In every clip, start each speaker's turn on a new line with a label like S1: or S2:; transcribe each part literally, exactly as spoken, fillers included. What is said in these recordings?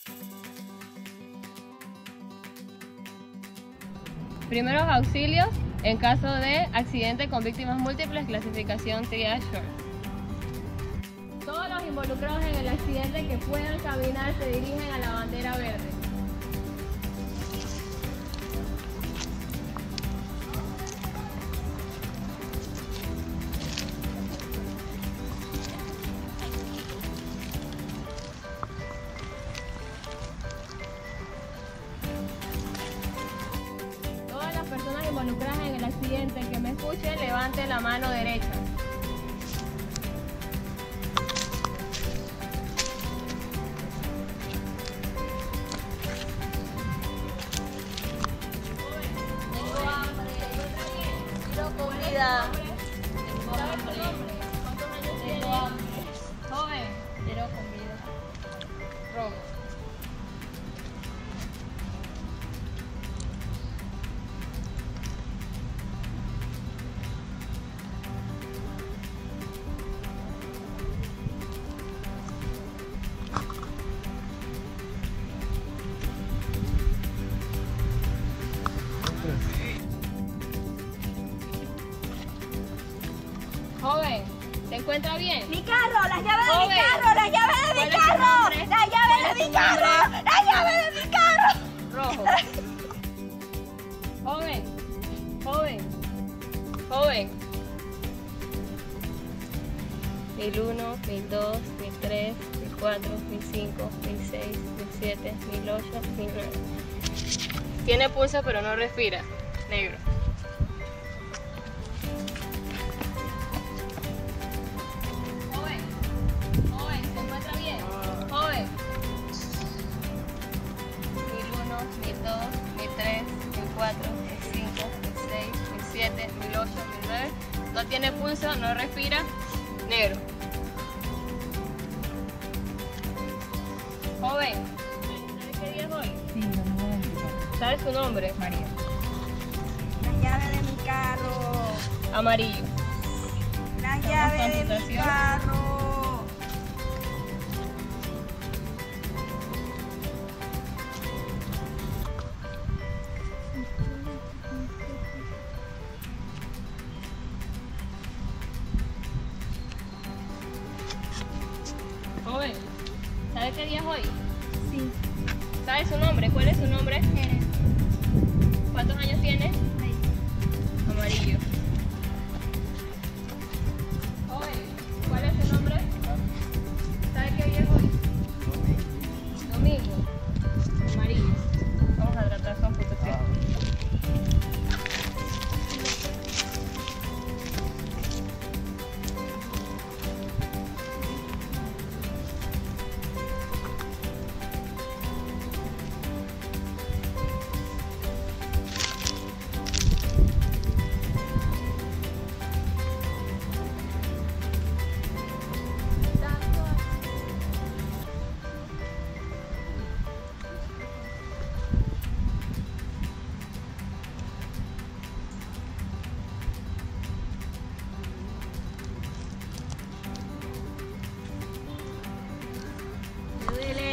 S1: Primeros auxilios en caso de accidente con víctimas múltiples, clasificación Triage Short. Todos los involucrados en el accidente que puedan caminar se dirigen a la bandera verde. Personas involucradas en el accidente que me escuchen, levanten la mano derecha.
S2: Tengo hambre, quiero comida. Tengo hambre.
S1: ¿Cuántos años
S2: Tengo
S1: tiene?
S2: hambre.
S1: Joven.
S2: Quiero comida.
S1: Rojo. Joven, ¿se encuentra bien?
S3: ¡Mi carro! ¡Las llaves de
S1: Joven.
S3: mi carro! ¡Las llaves de
S1: ¿Cuál
S3: mi
S1: es su
S3: carro!
S1: nombre?
S3: ¡Las llaves
S1: ¿Cuál
S3: de
S1: es
S3: mi
S1: su
S3: carro!
S1: nombre?
S3: ¡Las llaves de mi carro!
S1: Rojo. Joven, joven, joven. mil uno, mil dos, mil tres, mil cuatro, mil cinco, mil seis, mil siete, mil ocho, mil nueve. Tiene pulso pero no respira. Negro. Joven, joven, ¿se encuentra bien? Joven. mil uno, mil dos, mil tres, mil cuatro, mil cinco, mil seis, mil siete, mil ocho, mil nueve. No tiene pulso, no respira. Negro. Joven, ¿sabe qué día es hoy?
S3: Sí, domingo veinticuatro.
S1: ¿Sabe su nombre?
S3: María. Las llaves de mi carro.
S1: Amarillo.
S3: Las
S1: Vamos
S3: llaves
S1: a
S3: de mi
S1: situación.
S3: carro.
S1: Joven, ¿sabe qué día es hoy?
S3: Sí.
S1: ¿Sabe su nombre? ¿Cuál es su nombre?
S3: Jerez.
S1: ¿Cuántos años tiene?
S3: Seis.
S1: Amarillo. Joven, ¿cuál es su nombre? ¿Sabe qué día es hoy? Domingo. Amarillo. Vamos a tratar su amputación.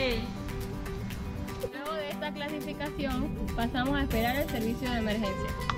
S1: Luego de esta clasificación, pasamos a esperar el servicio de emergencia.